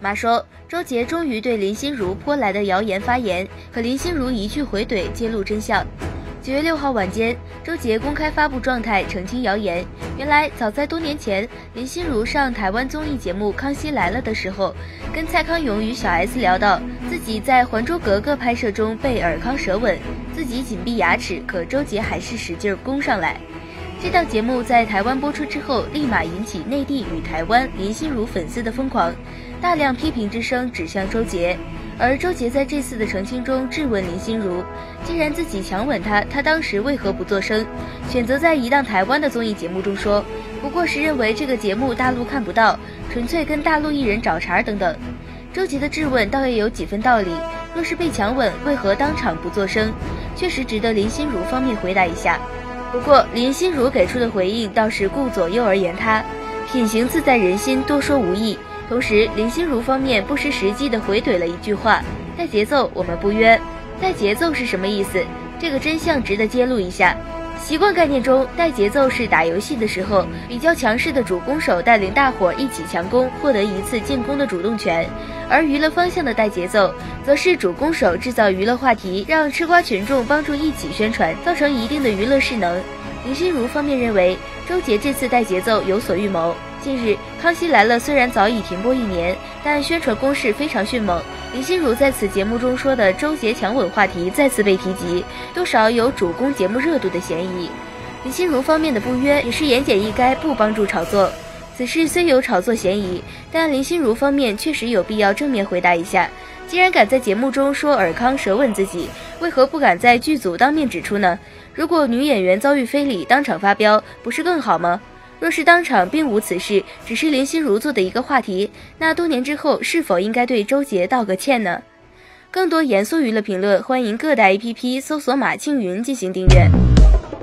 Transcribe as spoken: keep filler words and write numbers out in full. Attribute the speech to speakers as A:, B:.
A: 马说，周杰终于对林心如泼来的谣言发言，可林心如一句回怼，揭露真相。九月六号晚间，周杰公开发布状态澄清谣言。原来，早在多年前，林心如上台湾综艺节目《康熙来了》的时候，跟蔡康永与小 S 聊到自己在《还珠格格》拍摄中被尔康舌吻，自己紧闭牙齿，可周杰还是使劲攻上来。这档节目在台湾播出之后，立马引起内地与台湾林心如粉丝的疯狂，大量批评之声指向周杰。而周杰在这次的澄清中质问林心如，既然自己强吻她，她当时为何不作声，选择在一档台湾的综艺节目中说，不过是认为这个节目大陆看不到，纯粹跟大陆艺人找茬等等。周杰的质问倒也有几分道理，若是被强吻，为何当场不作声，确实值得林心如方面回答一下。不过林心如给出的回应倒是顾左右而言他，品行自在人心，多说无益。同时林心如方面不失时机地回怼了一句话，带节奏我们不约。带节奏是什么意思？这个真相值得揭露一下。习惯概念中，带节奏是打游戏的时候，比较强势的主攻手带领大伙一起强攻，获得一次进攻的主动权。而娱乐方向的带节奏，则是主攻手制造娱乐话题，让吃瓜群众帮助一起宣传，造成一定的娱乐势能。林心如方面认为，周杰这次带节奏有所预谋。近日，《康熙来了》虽然早已停播一年，但宣传攻势非常迅猛。林心如在此节目中说的周杰强吻话题再次被提及，多少有主攻节目热度的嫌疑。林心如方面的不约也是言简意赅，不帮助炒作。此事虽有炒作嫌疑，但林心如方面确实有必要正面回答一下。既然敢在节目中说尔康舌吻自己，为何不敢在剧组当面指出呢？如果女演员遭遇非礼，当场发飙，不是更好吗？若是当场并无此事，只是林心如做的一个话题，那多年之后是否应该对周杰道个歉呢？更多严肃娱乐评论，欢迎各大 A P P 搜索马庆云进行订阅。